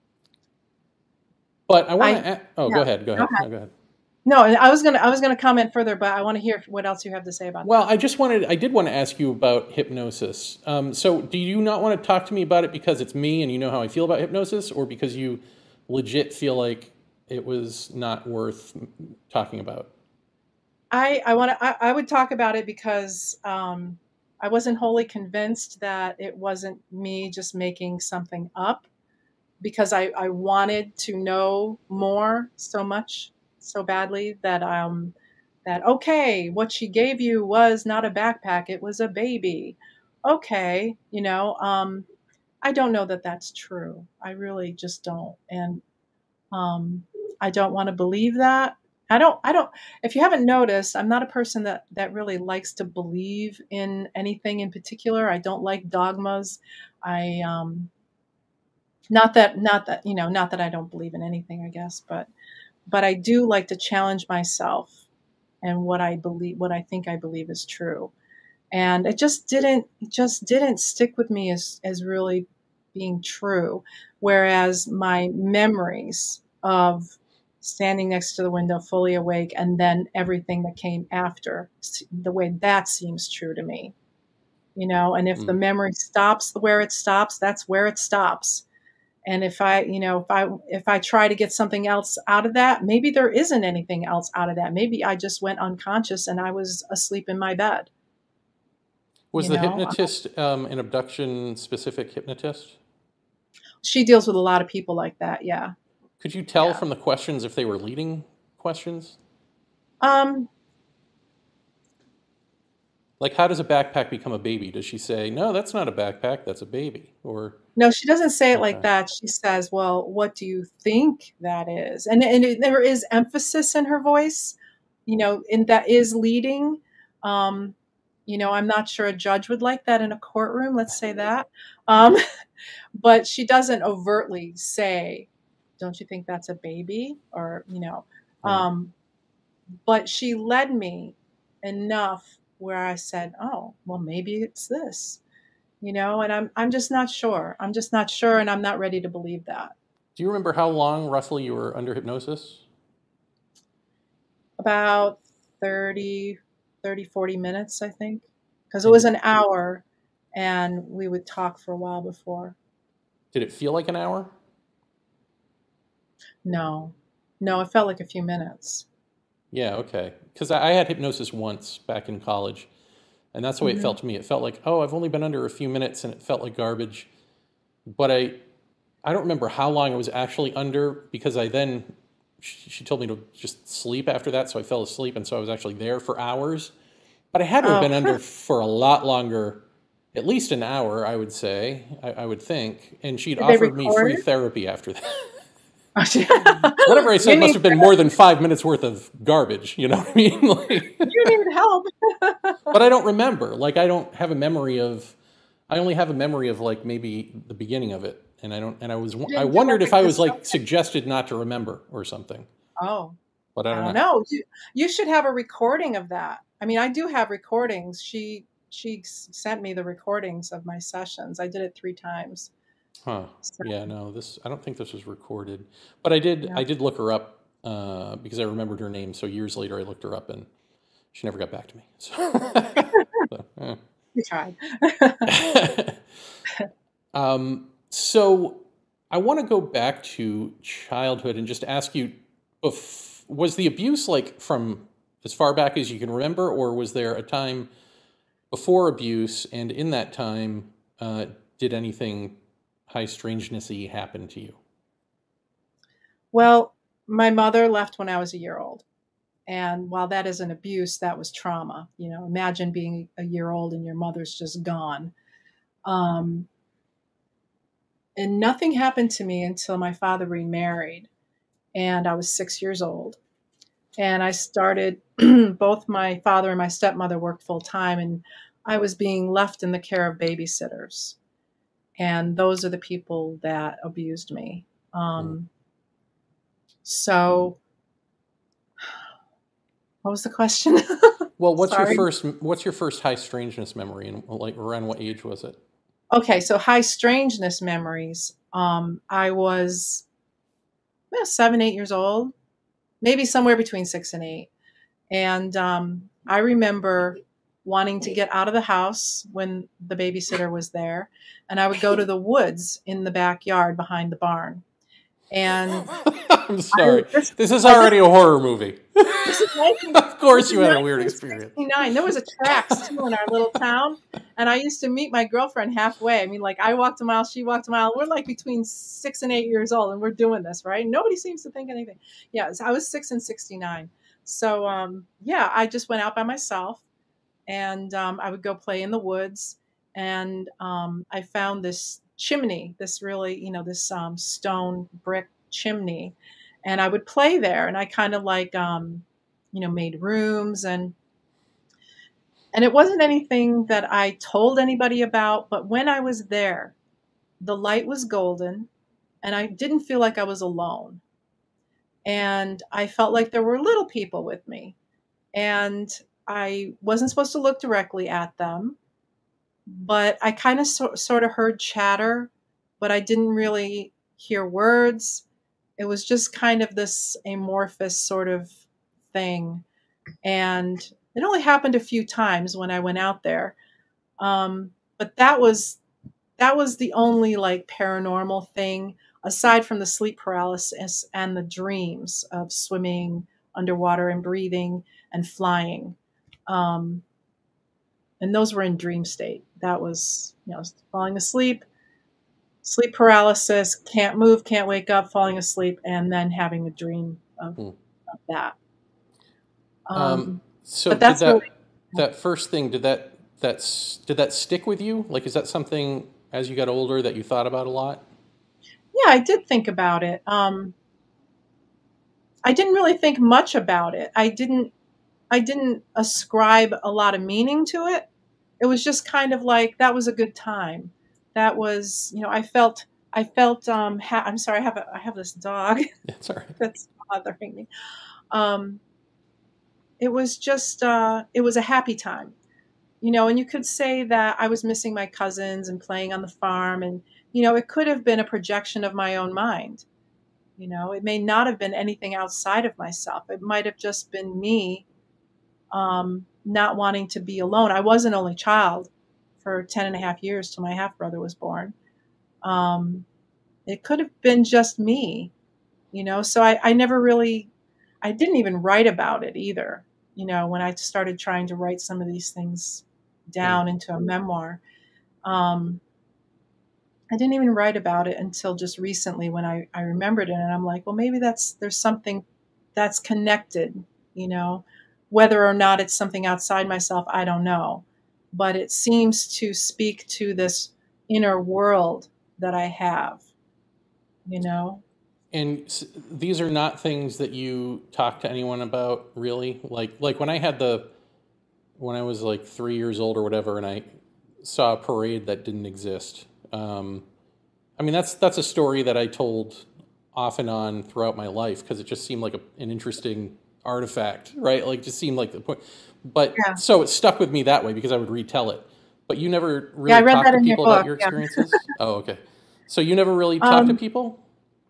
[SPEAKER 2] I want to. Go ahead. Go ahead. No, go ahead.
[SPEAKER 3] No, I was gonna comment further, but I want to hear what else you have to say about that.
[SPEAKER 2] Well, I did want to ask you about hypnosis. So do you not want to talk to me about it because it's me and you know how I feel about hypnosis, or because you legit feel like it was not worth talking about?
[SPEAKER 3] I would talk about it because I wasn't wholly convinced that it wasn't me just making something up, because I wanted to know more so much, so badly that okay, what she gave you was not a backpack, it was a baby. Okay, I don't know that that's true. I really just don't. And I don't want to believe that. I don't, if you haven't noticed, I'm not a person that really likes to believe in anything in particular. I don't like dogmas. I, not that I don't believe in anything, I guess, but I do like to challenge myself and what I think I believe is true. And it just didn't stick with me as really being true. Whereas my memories of standing next to the window fully awake and then everything that came after, the way that seems true to me, and if the memory stops where it stops, that's where it stops. And if I try to get something else out of that, maybe there isn't anything else out of that. Maybe I just went unconscious and I was asleep in my bed.
[SPEAKER 2] Was the hypnotist an abduction specific hypnotist?
[SPEAKER 3] She deals with a lot of people like that. Yeah.
[SPEAKER 2] Could you tell from the questions if they were leading questions? Like, how does a backpack become a baby? Does she say, no, that's not a backpack, that's a baby? Or
[SPEAKER 3] no, she doesn't say it like that. She says, well, what do you think that is? And there is emphasis in her voice, and that is leading. I'm not sure a judge would like that in a courtroom. Let's say that. But she doesn't overtly say, don't you think that's a baby? Or, but she led me enough where I said, oh, well, maybe it's this, and I'm just not sure. I'm just not sure. And I'm not ready to believe that.
[SPEAKER 2] Do you remember how long roughly you were under hypnosis?
[SPEAKER 3] About 30, 40 minutes, I think, because it was an hour and we would talk for a while before.
[SPEAKER 2] Did it feel like an hour?
[SPEAKER 3] No, it felt like a few minutes.
[SPEAKER 2] Yeah, okay. Because I had hypnosis once back in college, and that's the way it felt to me. It felt like, oh, I've only been under a few minutes, and it felt like garbage. But I don't remember how long I was actually under, because she told me to just sleep after that, so I fell asleep, and so I was actually there for hours. But I had to have been under for a lot longer, at least an hour, I would say, I would think. And she'd offered me free therapy after that. Whatever I said must have been more than 5 minutes worth of garbage. You know what I mean? Like,
[SPEAKER 3] you need help.
[SPEAKER 2] But I don't remember. Like, I don't have a memory of. I only have a memory of like maybe the beginning of it, and I don't. And I wondered if I was like suggested not to remember or something.
[SPEAKER 3] Oh,
[SPEAKER 2] but I don't
[SPEAKER 3] know. You should have a recording of that. I mean, I do have recordings. She sent me the recordings of my sessions. I did it 3 times.
[SPEAKER 2] Huh. So. Yeah, no, I don't think this was recorded, but I did look her up because I remembered her name. So years later I looked her up and she never got back to me. So,
[SPEAKER 3] You tried.
[SPEAKER 2] So I want to go back to childhood and just ask you, was the abuse like from as far back as you can remember, or was there a time before abuse, and in that time, did anything high strangeness-y happen to you?
[SPEAKER 3] Well, My mother left when I was a year old. And while that is an abuse, that was trauma. You know, imagine being a year old and your mother's just gone. Um, and nothing happened to me until my father remarried, and I was 6 years old. And I started, both my father and my stepmother worked full time, and I was being left in the care of babysitters. And those are the people that abused me. So, what was the question?
[SPEAKER 2] Well, what's
[SPEAKER 3] Sorry.
[SPEAKER 2] your first high strangeness memory, and like around what age was it?
[SPEAKER 3] Okay, so high strangeness memories. I was 7, 8 years old, maybe somewhere between 6 and 8. And I remember wanting to get out of the house when the babysitter was there, and I would go to the woods in the backyard behind the barn. And
[SPEAKER 2] I'm sorry, this is already a horror movie.
[SPEAKER 3] This is
[SPEAKER 2] Of course, you had a weird experience.
[SPEAKER 3] 1969. There was a tracks too in our little town, and I used to meet my girlfriend halfway. I mean, like I walked a mile, she walked a mile. We're like between 6 and 8 years old, and we're doing this, right? Nobody seems to think anything. Yeah, so I was 6 in 69. So yeah, I just went out by myself, and I would go play in the woods, and I found this chimney, this really, this stone brick chimney, and I would play there, and I kind of like made rooms, and it wasn't anything that I told anybody about, but when I was there, the light was golden, and I didn't feel like I was alone, and I felt like there were little people with me, and I wasn't supposed to look directly at them, but I kind of sort of heard chatter, but I didn't really hear words. It was just kind of this amorphous sort of thing. And it only happened a few times when I went out there. But that was the only like paranormal thing, aside from the sleep paralysis and the dreams of swimming underwater and breathing and flying. And those were in dream state. That was, falling asleep, sleep paralysis, can't move, can't wake up, falling asleep, and then having a dream of that.
[SPEAKER 2] So
[SPEAKER 3] but that's
[SPEAKER 2] that first thing, did that stick with you? Like, is that something as you got older that you thought about a lot?
[SPEAKER 3] Yeah, I did think about it. I didn't really think much about it. I didn't ascribe a lot of meaning to it. It was just kind of like, that was a good time. That was, I felt, I'm sorry, I have this dog.
[SPEAKER 2] That's all right.
[SPEAKER 3] That's bothering me. It was just, it was a happy time, and you could say that I was missing my cousins and playing on the farm. And, it could have been a projection of my own mind. It may not have been anything outside of myself. It might have just been me not wanting to be alone. I was an only child for 10 and a half years till my half brother was born. It could have been just me, so I never really, I didn't even write about it either. When I started trying to write some of these things down into a memoir, I didn't even write about it until just recently when I remembered it. And I'm like, well, maybe there's something that's connected, whether or not it's something outside myself, I don't know. But it seems to speak to this inner world that I have,
[SPEAKER 2] And these are not things that you talk to anyone about, really? Like when I was like 3 years old or whatever, and I saw a parade that didn't exist. I mean, that's a story that I told off and on throughout my life because it just seemed like an interesting artifact, right? Like, just seemed like the point. But so it stuck with me that way because I would retell it. But you never really talked to people about your experiences? Oh, okay. So you never really talked to people?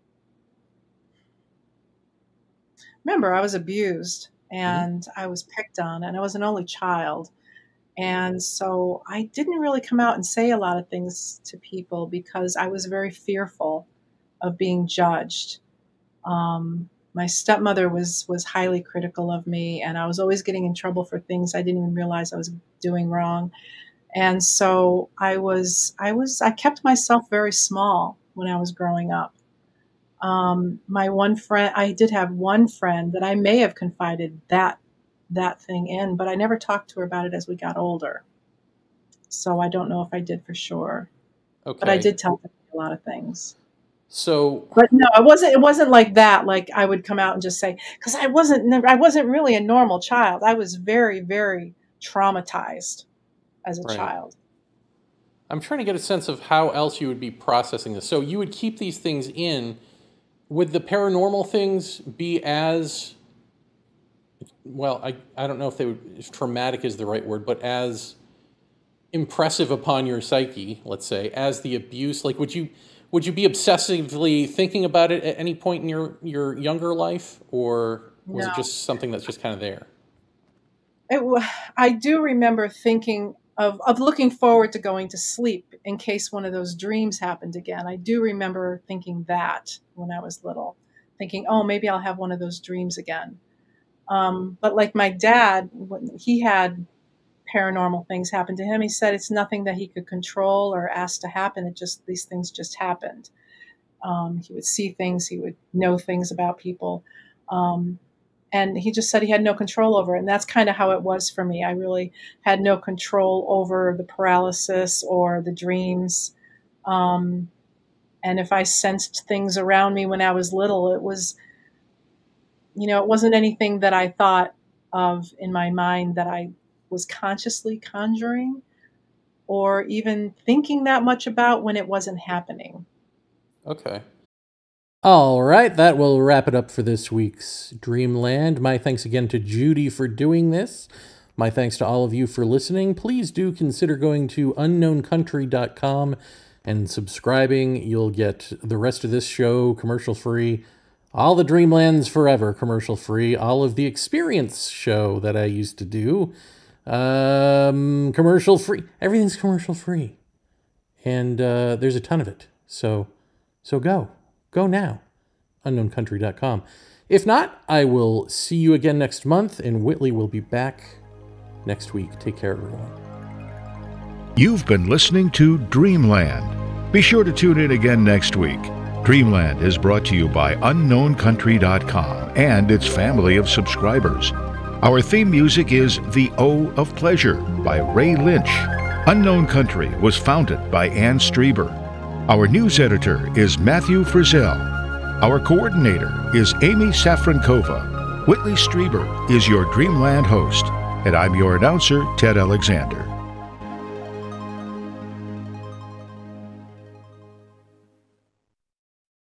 [SPEAKER 3] Remember, I was abused and I was picked on, and I was an only child. And so I didn't really come out and say a lot of things to people because I was very fearful of being judged. My stepmother was highly critical of me, and I was always getting in trouble for things I didn't even realize I was doing wrong. And so I kept myself very small when I was growing up. My one friend, I did have one friend that I may have confided that thing in, but I never talked to her about it as we got older. So I don't know if I did for sure.
[SPEAKER 2] Okay.
[SPEAKER 3] But I did tell them a lot of things.
[SPEAKER 2] So,
[SPEAKER 3] but no, it wasn't like that. Like I would come out and just say, because I wasn't really a normal child. I was very, very traumatized as a child.
[SPEAKER 2] I'm trying to get a sense of how else you would be processing this. So you would keep these things in. Would the paranormal things be as, well, I don't know if traumatic is the right word, but as impressive upon your psyche, let's say, as the abuse? Like, would you be obsessively thinking about it at any point in your younger life, or was it just something that's just kind of there?
[SPEAKER 3] I do remember thinking of looking forward to going to sleep in case one of those dreams happened again. I do remember thinking that when I was little, thinking, oh, maybe I'll have one of those dreams again. But like my dad, when he had paranormal things happen to him, he said it's nothing that he could control or ask to happen. These things just happened. He would see things, he would know things about people. And he just said he had no control over it. And that's kind of how it was for me. I really had no control over the paralysis or the dreams. And if I sensed things around me when I was little, it was, it wasn't anything that I thought of in my mind that I was consciously conjuring or even thinking that much about when it wasn't happening.
[SPEAKER 2] Okay. All right, that will wrap it up for this week's Dreamland. My thanks again to Judy for doing this. My thanks to all of you for listening. Please do consider going to unknowncountry.com and subscribing. You'll get the rest of this show commercial-free, all the Dreamlands Forever commercial-free, all of the Experience show that I used to do commercial-free. Everything's commercial-free. And there's a ton of it. So go. Go now, unknowncountry.com. If not, I will see you again next month, and Whitley will be back next week. Take care, everyone.
[SPEAKER 5] You've been listening to Dreamland. Be sure to tune in again next week. Dreamland is brought to you by unknowncountry.com and its family of subscribers. Our theme music is The O of Pleasure by Ray Lynch. Unknown Country was founded by Ann Strieber. Our news editor is Matthew Frizzell. Our coordinator is Amy Safrankova. Whitley Strieber is your Dreamland host, and I'm your announcer, Ted Alexander.